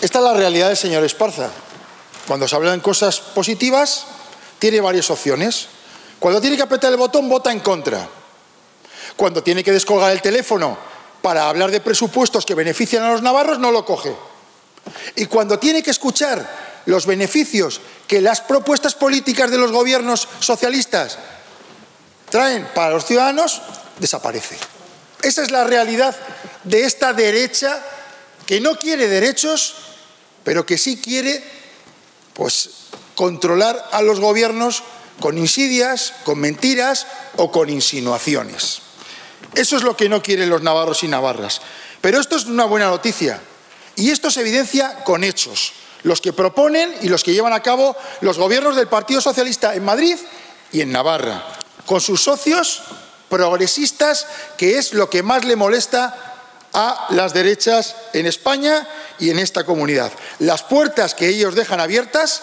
Esta es la realidad del señor Esparza. Cuando se hablan cosas positivas, tiene varias opciones. Cuando tiene que apretar el botón, vota en contra. Cuando tiene que descolgar el teléfono para hablar de presupuestos que benefician a los navarros, no lo coge. Y cuando tiene que escuchar los beneficios que las propuestas políticas de los gobiernos socialistas traen para los ciudadanos, desaparece. Esa es la realidad de esta derecha que no quiere derechos, pero que sí quiere, pues, controlar a los gobiernos con insidias, con mentiras o con insinuaciones. Eso es lo que no quieren los navarros y navarras. Pero esto es una buena noticia. Y esto se evidencia con hechos, los que proponen y los que llevan a cabo los gobiernos del Partido Socialista en Madrid y en Navarra, con sus socios progresistas, que es lo que más le molesta a las derechas en España y en esta comunidad. Las puertas que ellos dejan abiertas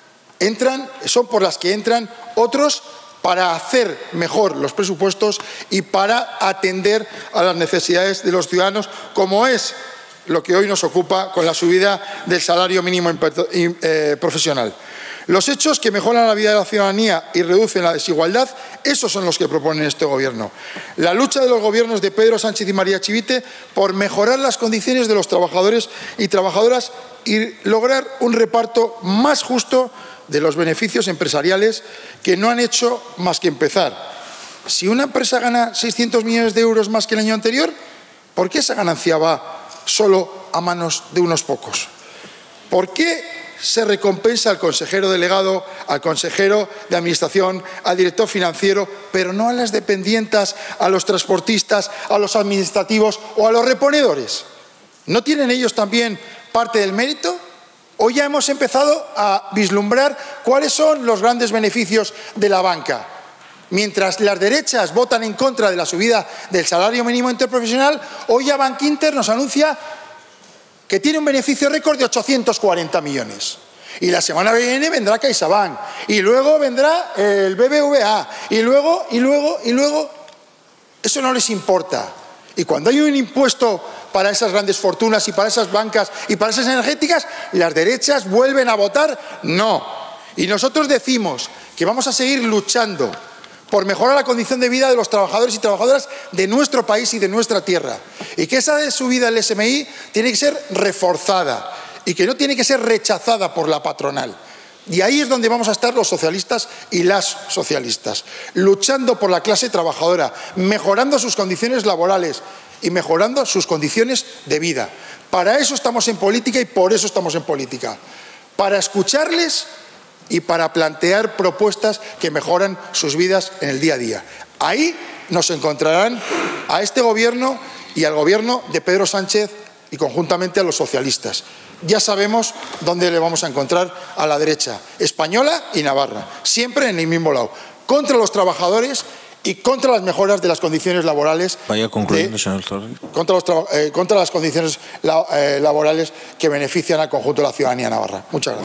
son por las que entran otros para hacer mejor los presupuestos y para atender a las necesidades de los ciudadanos, como es lo que hoy nos ocupa con la subida del salario mínimo profesional. Los hechos que mejoran la vida de la ciudadanía y reducen la desigualdad, esos son los que propone este Gobierno. La lucha de los gobiernos de Pedro Sánchez y María Chivite por mejorar las condiciones de los trabajadores y trabajadoras y lograr un reparto más justo de los beneficios empresariales que no han hecho más que empezar. Si una empresa gana 600 millones de euros más que el año anterior, ¿por qué esa ganancia va solo a manos de unos pocos? ¿Por qué se recompensa al consejero delegado, al consejero de administración, al director financiero, pero no a las dependientas, a los transportistas, a los administrativos o a los reponedores? ¿No tienen ellos también parte del mérito? Hoy ya hemos empezado a vislumbrar cuáles son los grandes beneficios de la banca. Mientras las derechas votan en contra de la subida del salario mínimo interprofesional, hoy ya Bankinter nos anuncia que tiene un beneficio récord de 840 millones. Y la semana que viene vendrá CaixaBank, y luego vendrá el BBVA, y luego. Eso no les importa. Y cuando hay un impuesto para esas grandes fortunas y para esas bancas y para esas energéticas, las derechas vuelven a votar no. Y nosotros decimos que vamos a seguir luchando por mejorar la condición de vida de los trabajadores y trabajadoras de nuestro país y de nuestra tierra. Y que esa subida del SMI tiene que ser reforzada y que no tiene que ser rechazada por la patronal. Y ahí es donde vamos a estar los socialistas y las socialistas, luchando por la clase trabajadora, mejorando sus condiciones laborales y mejorando sus condiciones de vida. Para eso estamos en política y por eso estamos en política. Para escucharles y para plantear propuestas que mejoran sus vidas en el día a día. Ahí nos encontrarán a este Gobierno y al Gobierno de Pedro Sánchez y conjuntamente a los socialistas. Ya sabemos dónde le vamos a encontrar a la derecha española y navarra, siempre en el mismo lado, contra los trabajadores y contra las mejoras de las condiciones laborales. Vaya concluyendo, señor Torres. Contra las condiciones laborales que benefician al conjunto de la ciudadanía navarra. Muchas gracias.